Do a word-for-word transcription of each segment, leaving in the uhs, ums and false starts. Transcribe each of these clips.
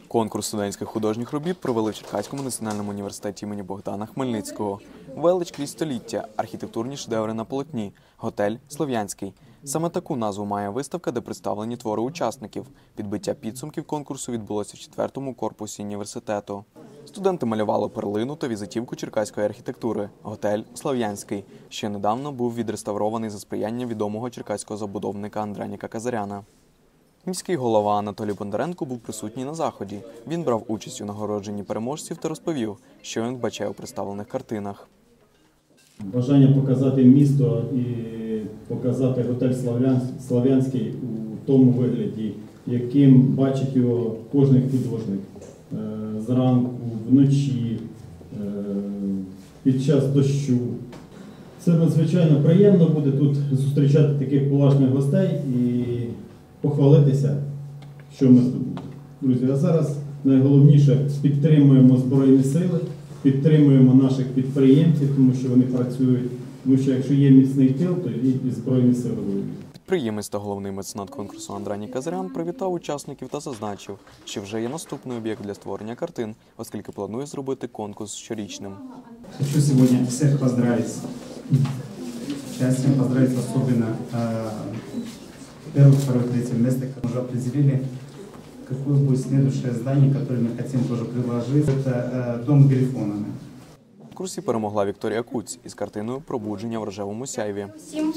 Конкурс студентських художніх робіт провели в Черкаському національному університеті імені Богдана Хмельницького. Велич крізь століття, архітектурні шедеври на полотні, готель «Слов'янський». Саме таку назву має виставка, де представлені твори учасників. Підбиття підсумків конкурсу відбулося в четвертому корпусі університету. Студенти малювали перлину та візитівку черкаської архітектури – готель «Слов'янський», що недавно був відреставрований за сприяння відомого черкаського забудовника Андреніка Казаряна. Міський голова Анатолій Бондаренко був присутній на заході. Він брав участь у нагородженні переможців та розповів, що він вбачає у представлених картинах. Бажання показати місто і показати готель «Слов'янський» у тому вигляді, яким бачить його кожен художник. Зранку, вночі, під час дощу. Це надзвичайно приємно буде тут зустрічати таких поважних гостей і похвалитися, що ми здобули. Друзі, а зараз найголовніше – підтримуємо Збройні Сили, підтримуємо наших підприємців, тому що вони працюють. Тому що якщо є міцний тил, то і Збройні Сили воюють. Підприємець та головний меценат конкурсу Андреніка Казарян привітав учасників та зазначив, що вже є наступний об'єкт для створення картин, оскільки планує зробити конкурс щорічним. Хочу сьогодні всіх поздравити з участием, поздравить особенно э, первых руководителей места, которые уже определили, какое будет следующее здание, которое мы хотим тоже предложить. Это э, дом Грифонами. В конкурсі перемогла Вікторія Куць із картиною «Пробудження в рожевому сяйві». Всім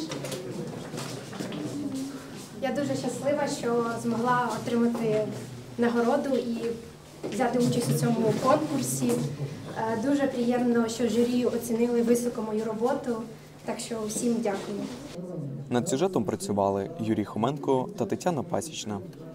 я дуже щаслива, що змогла отримати нагороду і взяти участь у цьому конкурсі. Дуже приємно, що журі оцінили високо мою роботу, так що всім дякую. Над сюжетом працювали Юрій Хоменко та Тетяна Пасічна.